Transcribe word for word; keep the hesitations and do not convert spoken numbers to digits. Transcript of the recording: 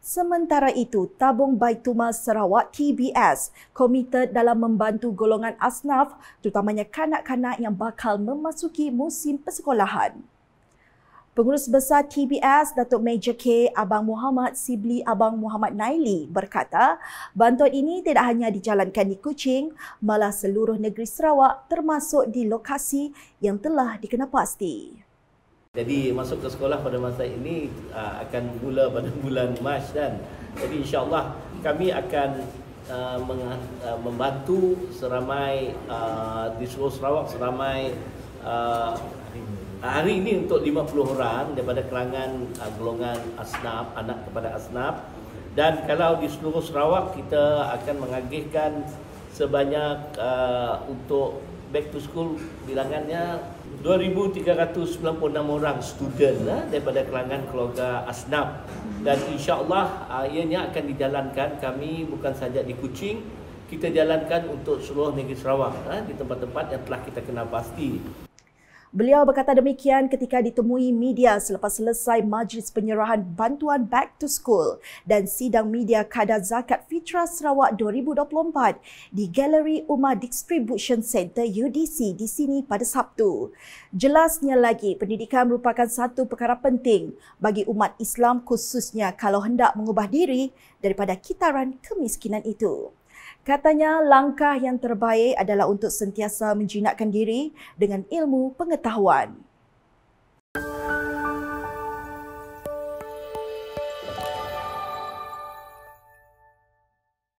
Sementara itu, Tabung Baitulmal Sarawak T B S komited dalam membantu golongan asnaf, terutamanya kanak-kanak yang bakal memasuki musim persekolahan. Pengurus Besar T B S, Datuk Major K. Abang Muhammad Sibli Abang Muhammad Naili berkata, bantuan ini tidak hanya dijalankan di Kuching, malah seluruh negeri Sarawak termasuk di lokasi yang telah dikenapasti. Jadi masuk ke sekolah pada masa ini uh, akan mula pada bulan Mac dan jadi insya-Allah kami akan uh, uh, membantu seramai uh, di seluruh Sarawak seramai uh, hari ini untuk lima puluh orang daripada kalangan uh, golongan asnaf, anak kepada asnaf, dan kalau di seluruh Sarawak kita akan mengagihkan sebanyak uh, untuk back to school bilangannya dua ribu tiga ratus sembilan puluh enam orang student eh, daripada kalangan keluarga asnaf, dan insya-Allah uh, ianya akan dijalankan. Kami bukan saja di Kuching, kita jalankan untuk seluruh negeri Sarawak eh, di tempat-tempat yang telah kita kenal pasti. Beliau berkata demikian ketika ditemui media selepas selesai majlis penyerahan bantuan Back to School dan sidang media kadar zakat fitrah Sarawak dua ribu dua puluh empat di Galeri Umar Distribution Centre U D C di sini pada Sabtu. Jelasnya lagi, pendidikan merupakan satu perkara penting bagi umat Islam khususnya kalau hendak mengubah diri daripada kitaran kemiskinan itu. Katanya langkah yang terbaik adalah untuk sentiasa menjinakkan diri dengan ilmu pengetahuan.